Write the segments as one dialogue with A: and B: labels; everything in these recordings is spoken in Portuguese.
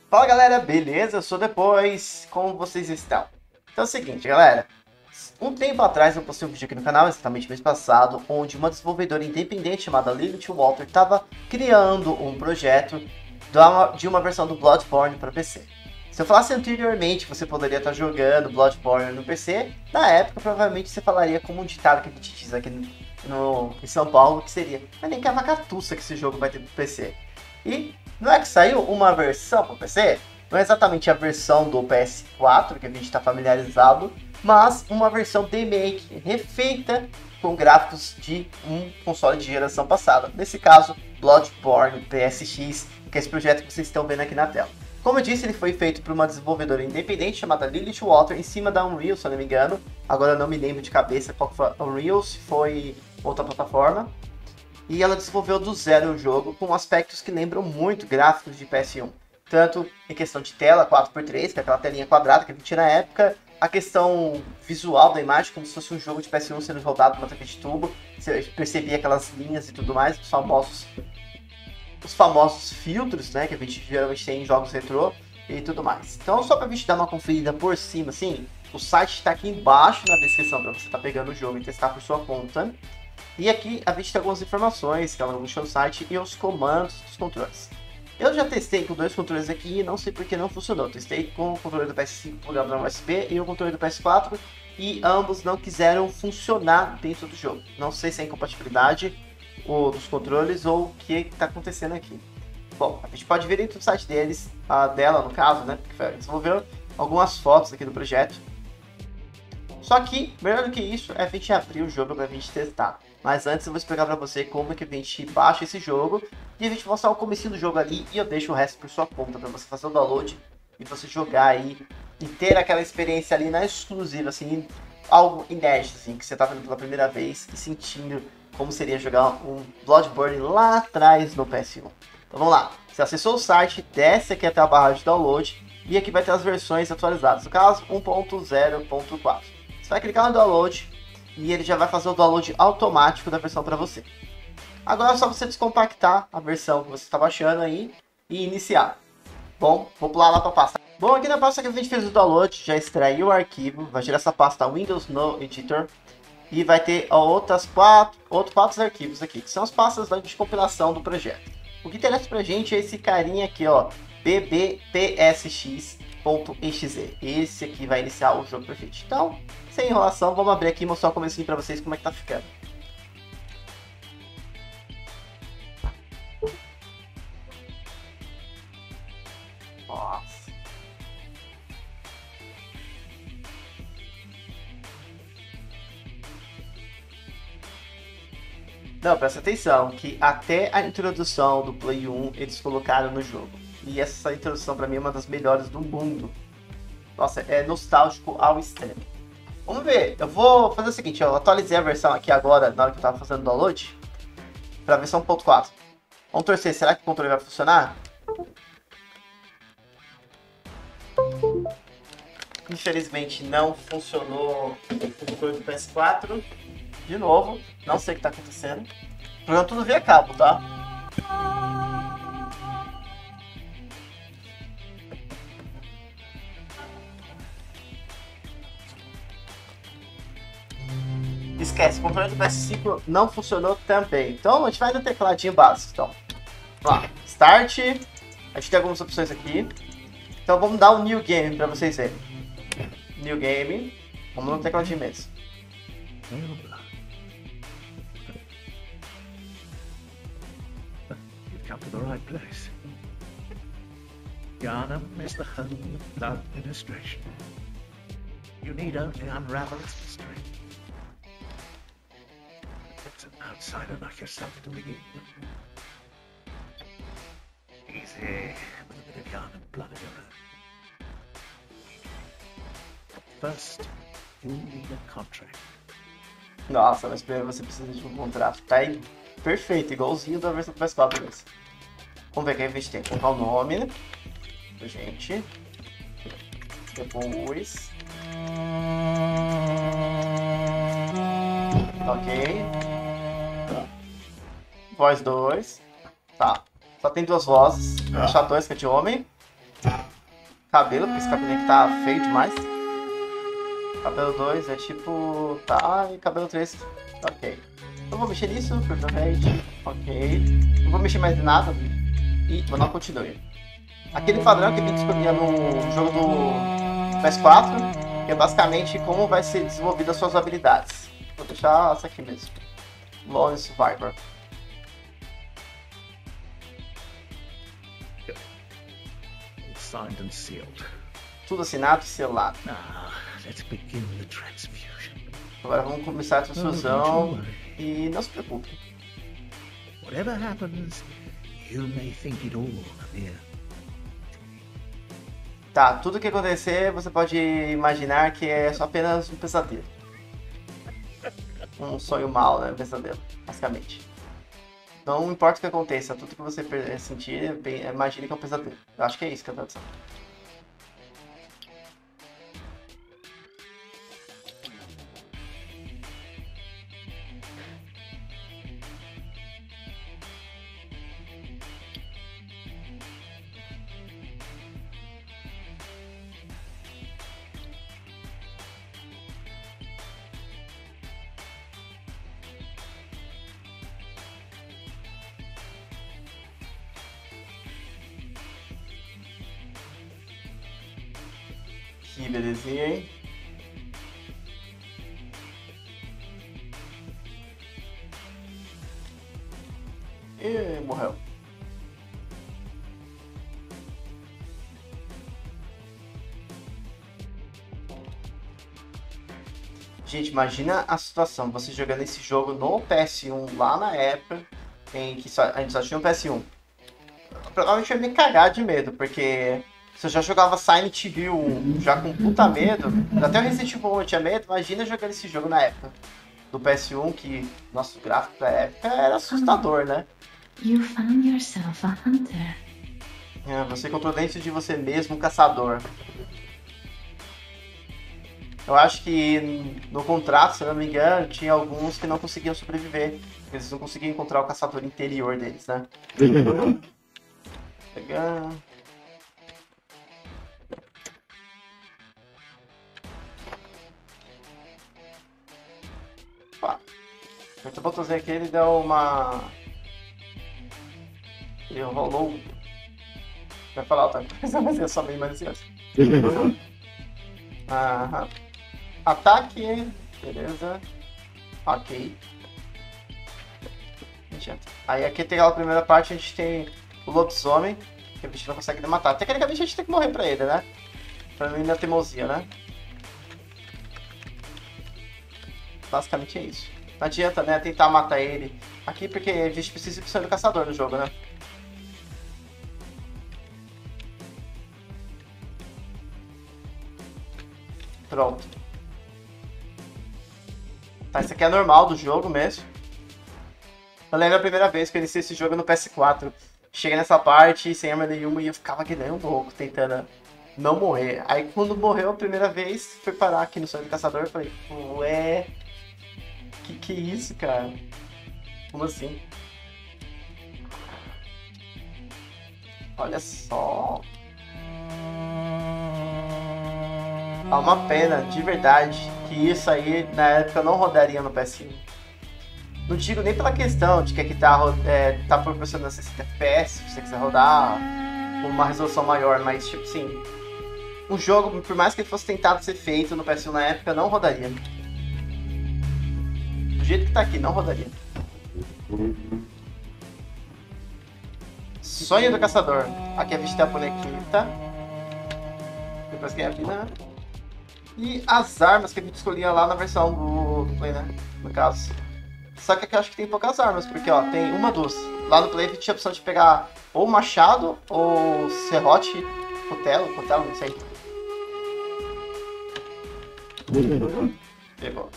A: Fala galera, beleza? Eu sou Depois, como vocês estão? Então é o seguinte, galera. Um tempo atrás eu postei um vídeo aqui no canal, exatamente mês passado, onde uma desenvolvedora independente chamada Lilith Walter estava criando um projeto de uma versão do Bloodborne para PC. Se eu falasse anteriormente que você poderia estar jogando Bloodborne no PC, na época provavelmente você falaria como um ditado que a gente diz aqui em São Paulo, que seria: mas nem que a vacatuça que esse jogo vai ter pro PC. E não é que saiu uma versão para o PC? Não é exatamente a versão do PS4 que a gente está familiarizado, mas uma versão remake, refeita com gráficos de um console de geração passada. Nesse caso, Bloodborne PSX, que é esse projeto que vocês estão vendo aqui na tela. Como eu disse, ele foi feito por uma desenvolvedora independente chamada Lilith Walter, em cima da Unreal, se eu não me engano. Agora eu não me lembro de cabeça qual foi a Unreal, se foi outra plataforma. E ela desenvolveu do zero o jogo, com aspectos que lembram muito gráficos de PS1. Tanto em questão de tela 4x3, que é aquela telinha quadrada que a gente tinha na época, a questão visual da imagem, como se fosse um jogo de PS1 sendo rodado com uma TV de tubo. Você percebia aquelas linhas e tudo mais, os famosos filtros, né, que a gente geralmente tem em jogos retrô e tudo mais. Então, só pra gente dar uma conferida por cima, assim, o site está aqui embaixo na descrição para você estar pegando o jogo e testar por sua conta. E aqui a gente tem algumas informações que ela deixou no site e os comandos dos controles. Eu já testei com dois controles aqui e não sei porque não funcionou. Eu testei com o controle do PS5 plugado no USB e o controle do PS4 e ambos não quiseram funcionar dentro do jogo. Não sei se é incompatibilidade dos controles ou o que está acontecendo aqui. Bom, a gente pode ver dentro do site deles, dela no caso, né, que desenvolveu algumas fotos aqui do projeto. Só que, melhor do que isso, é a gente abrir o jogo para a gente testar. Mas antes eu vou explicar para você como é que a gente baixa esse jogo e a gente mostrar o comecinho do jogo ali e eu deixo o resto por sua conta para você fazer o download e você jogar aí e ter aquela experiência ali na exclusiva, assim, algo inédito, assim, que você tá vendo pela primeira vez e sentindo como seria jogar um Bloodborne lá atrás no PS1. Então vamos lá, você acessou o site, desce aqui até a barra de download e aqui vai ter as versões atualizadas, no caso 1.0.4. Você vai clicar no download e ele já vai fazer o download automático da versão para você. Agora é só você descompactar a versão que você está baixando aí e iniciar. Bom, vou pular lá para a pasta. Bom, aqui na pasta que a gente fez o download, já extraiu o arquivo, vai gerar essa pasta Windows no Editor e vai ter outros quatro arquivos aqui, que são as pastas de compilação do projeto. O que interessa pra gente é esse carinha aqui, ó, bbpsx.exe. Esse aqui vai iniciar o jogo perfeito. Então, sem enrolação, vamos abrir aqui e mostrar o comecinho pra vocês como é que tá ficando. Nossa. Não, presta atenção, que até a introdução do Play 1 eles colocaram no jogo. E essa introdução pra mim é uma das melhores do mundo. Nossa, é nostálgico ao extremo. Vamos ver, eu vou fazer o seguinte, eu atualizei a versão aqui agora, na hora que eu tava fazendo o download, pra versão 1.4. Vamos torcer, será que o controle vai funcionar? Infelizmente não funcionou o controle do PS4. De novo, não sei o que tá acontecendo. O programa tudo via cabo, tá? Esquece, o controle do PS5 não funcionou também. Então a gente vai no tecladinho básico. Então, vamos lá. Start. A gente tem algumas opções aqui. Então vamos dar um New Game para vocês verem. New Game. Vamos no tecladinho mesmo.
B: Come to the right place. Garnham is the home of the administration. You need only unravel its mystery. It's an outsider like yourself to begin. Easy, with a bit of yarn and blood in your own. First, you need a contract.
A: Nossa, mas primeiro você precisa de um contrato. Tá aí perfeito, igualzinho da versão do PS4 mesmo. Vamos ver o que a gente tem. Colocar o nome da gente. Depois. Ok. Voz 2. Tá. Só tem duas vozes. Vou deixar dois que é de homem. Cabelo, porque esse cabelo aqui tá feio demais. Cabelo 2 é tipo... Tá, e cabelo 3... Ok. Não vou mexer nisso, Purple Rage. Ok. Não vou mexer mais em nada. E vou dar continue. Aquele padrão que a gente escolhia no jogo do PS4, que é basicamente como vai ser desenvolvida as suas habilidades. Vou deixar essa aqui mesmo. Lone Survivor.
B: All signed and sealed.
A: Tudo assinado e selado.
B: Now, let's begin the transfusion.
A: Agora vamos começar a transfusão. E não se preocupe.
B: Whatever happens, you may think it all here.
A: Tá, tudo que acontecer você pode imaginar que é só apenas um pesadelo. Um sonho mau, né? Um pesadelo, basicamente. Não importa o que aconteça, tudo que você sentir, imagine que é um pesadelo. Eu acho que é isso que eu tô dizendo. Que belezinha, hein? E morreu. Gente, imagina a situação, você jogando esse jogo no PS1 lá na época em que a gente só tinha um PS1. Provavelmente eu ia me cagar de medo, porque se eu já jogava Silent Hill 1 já com puta medo, até o Resident Evil 1 eu tinha medo, imagina jogando esse jogo na época do PS1, que nosso gráfico da época era assustador, né?
C: You found yourself a hunter.
A: É, você encontrou dentro de você mesmo um caçador. Eu acho que no contrato, se eu não me engano, tinha alguns que não conseguiam sobreviver. Eles não conseguiam encontrar o caçador interior deles, né? Pegar... Aperta o botãozinho aqui, ele deu uma... Ele rolou... Vai falar outra coisa, mas é só bem malicioso. Aham. Ataque, beleza. Ok. Aí aqui tem a primeira parte, a gente tem o lobisomem, que a gente não consegue matar. Tecnicamente a gente tem que morrer pra ele, né? Pra não ir na teimosia, né? Basicamente é isso. Não adianta, né, tentar matar ele aqui, porque a gente precisa ser do caçador no jogo, né? Pronto. Tá, isso aqui é normal do jogo mesmo. Eu lembro a primeira vez que eu iniciei esse jogo no PS4. Cheguei nessa parte sem arma nenhuma e eu ficava que nem um louco, tentando não morrer. Aí quando morreu a primeira vez, foi parar aqui no Sonho do Caçador e falei, ué... Que é isso, cara? Como assim? Olha só. É uma pena, de verdade, que isso aí na época não rodaria no PS1. Não digo nem pela questão de que aqui tá proporcionando 60 FPS, se você quiser rodar com uma resolução maior, mas tipo assim, um jogo, por mais que ele fosse tentado ser feito no PS1 na época, não rodaria. Do jeito que tá aqui, não rodaria. Sonho do Caçador. Aqui a gente tem a bonequita. Depois que é a vida. E as armas que a gente escolhia lá na versão do Play, né? No caso. Só que aqui eu acho que tem poucas armas, porque ó, tem uma duas. Lá no Play a gente tinha a opção de pegar ou machado, ou serrote, cutelo, não sei. Pegou.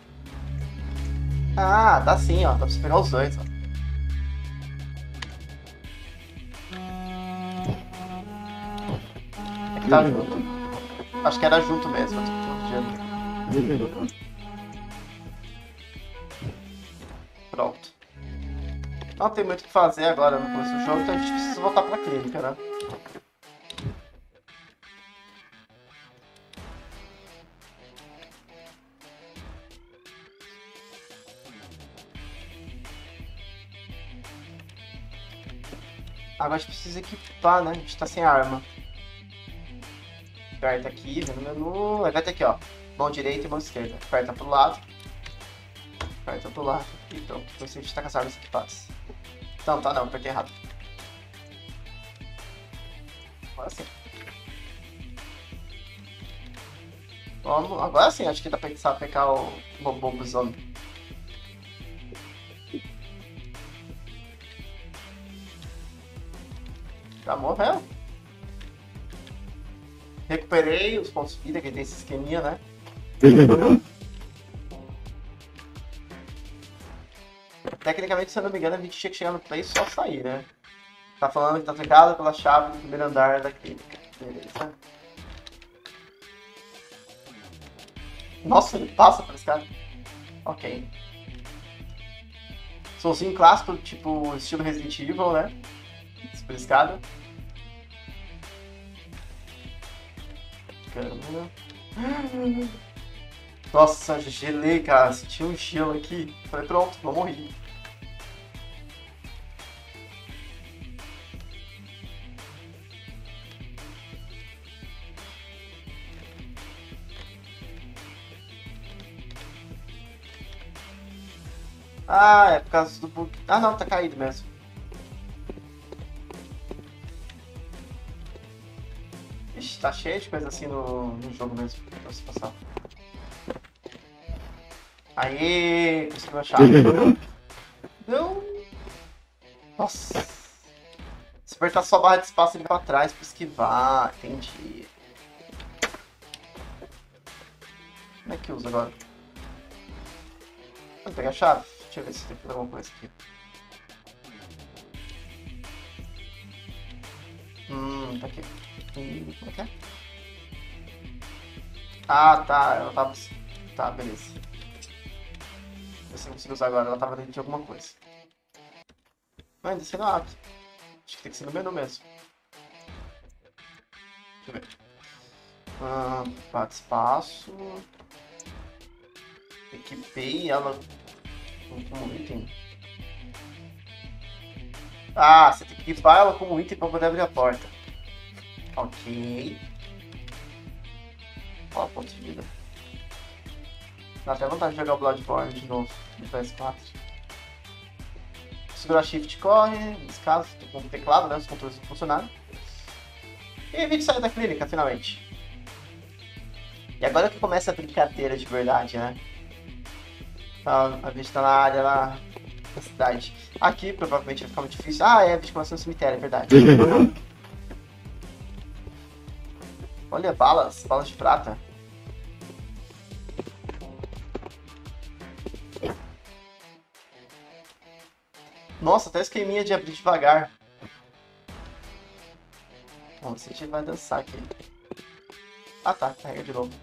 A: Ah, dá sim, ó. Dá pra você pegar os dois, ó. É que tá junto. Acho que era junto mesmo. Pronto. Não tem muito o que fazer agora no começo do jogo, então a gente precisa voltar pra clínica, né? Agora a gente precisa equipar, né? A gente tá sem arma. Aperta aqui, vem no menu. Aí vai ter aqui, ó. Mão direita e mão esquerda. Aperta pro lado. Aperta pro lado. E pronto. Então a gente tá com as armas equipadas. Não, tá não. Apertei errado. Agora sim. Vamos. Agora sim, acho que dá pra sapecar o Bobozone. Já morreu. Recuperei os pontos de vida, que tem esse esqueminha, né? Tecnicamente, se eu não me engano, a gente tinha que chegar no play e só sair, né? Tá falando que tá trancado pela chave do primeiro andar da clínica. Beleza. Nossa, ele passa por esse cara. Ok. Solzinho clássico, tipo estilo Resident Evil, né? Super escada. Caramba. Nossa, gelei, cara. Senti um gelo aqui. Falei, pronto, vou morrer. Ah, é por causa do bug. Ah, não, tá caído mesmo. Ixi, tá cheio de coisa assim no jogo mesmo. Pra se passar. Aê, conseguiu achar. Não. Nossa. Se apertar só a barra de espaço, ele vai pra trás pra esquivar. Entendi. Como é que usa agora? Vou pegar a chave. Deixa eu ver se tem que fazer alguma coisa aqui. Tá aqui. Como é que é? Ah, tá. Ela tava... Tá, beleza. Vê se eu consigo usar agora. Ela tava dentro de alguma coisa. Mas ainda sendo rápido. Acho que tem que ser no menu mesmo. Deixa eu ver. Barra de espaço. Equipei ela como item. Ah, você tem que equipar ela como item para poder abrir a porta. Ok. Ó, ponto de vida. Dá até vontade de jogar o Bloodborne de novo no PS4. Segurar Shift corre, nesse caso, com o teclado, né? Os controles não funcionaram. E a gente saiu da clínica, finalmente. E agora que começa a brincadeira de verdade, né? A gente tá na área lá da cidade. Aqui provavelmente vai ficar muito difícil. Ah, é, a gente começa no cemitério, é verdade. Olha, balas de prata. Nossa, até esqueminha de abrir devagar. Vamos ver se a gente vai dançar aqui. Ah tá, carrega de novo.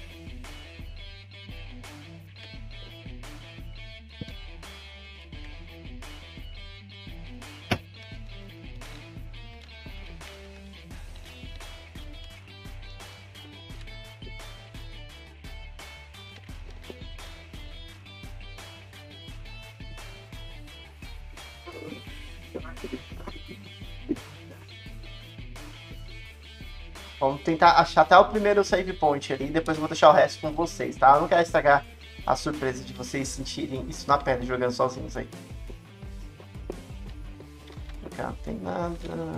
A: Vamos tentar achar até o primeiro save point ali, depois eu vou deixar o resto com vocês, tá? Eu não quero estragar a surpresa de vocês sentirem isso na pele jogando sozinhos aí. Cá não tem nada.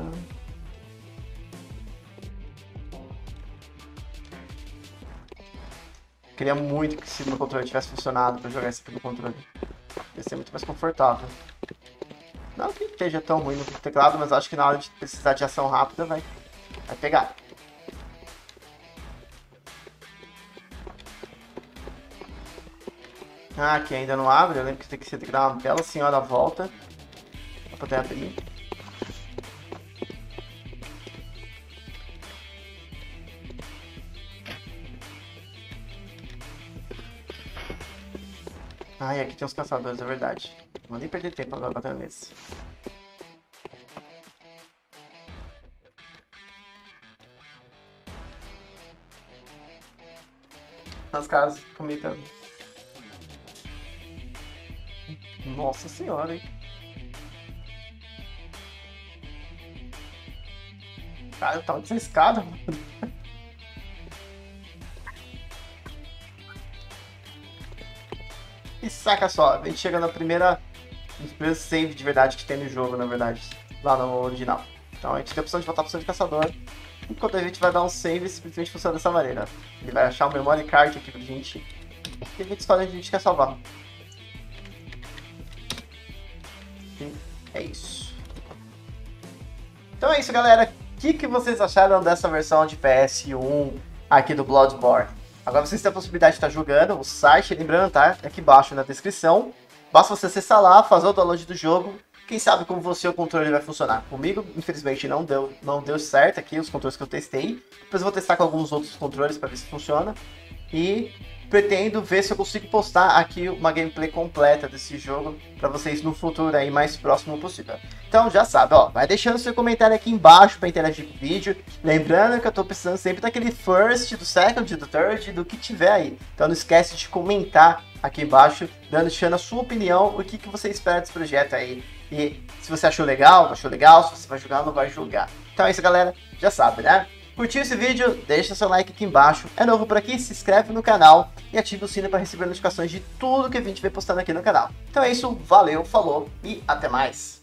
A: Queria muito que se meu controle tivesse funcionado pra jogar isso aqui no controle. Ia ser muito mais confortável. Não que esteja tão ruim no teclado, mas acho que na hora de precisar de ação rápida vai pegar. Ah, aqui ainda não abre. Eu lembro que você tem que dar uma bela senhora volta pra poder abrir. Ah, e aqui tem os caçadores, é verdade. Não vou nem perder tempo agora batendo nesse. As caras comentando. Nossa senhora, hein? Cara, tá dessa escada. E saca só, a gente chega no primeiro save de verdade que tem no jogo, na verdade. Lá no original. Então a gente tem a opção de voltar para opção de caçador. Enquanto a gente vai dar um save, simplesmente funciona dessa maneira. Ele vai achar o memory card aqui pra gente. E a gente escolhe onde a gente quer salvar. E é isso. Então é isso, galera. O que vocês acharam dessa versão de PS1 aqui do Bloodborne? Agora vocês têm a possibilidade de estar jogando o site, lembrando, tá? Aqui embaixo na descrição. Basta você acessar lá, fazer o download do jogo. Quem sabe como você o controle vai funcionar. Comigo, infelizmente, não deu certo aqui, os controles que eu testei. Depois eu vou testar com alguns outros controles para ver se funciona. E pretendo ver se eu consigo postar aqui uma gameplay completa desse jogo para vocês no futuro aí mais próximo possível. Então já sabe, ó, vai deixando seu comentário aqui embaixo para interagir com o vídeo. Lembrando que eu tô precisando sempre daquele first, do second, do third, do que tiver aí. Então não esquece de comentar aqui embaixo, deixando a sua opinião, o que você espera desse projeto aí. E se você achou legal, não achou legal, se você vai jogar ou não vai jogar. Então é isso, galera, já sabe, né? Curtiu esse vídeo? Deixa seu like aqui embaixo. É novo por aqui? Se inscreve no canal e ativa o sino para receber notificações de tudo que a gente vem postando aqui no canal. Então é isso, valeu, falou e até mais!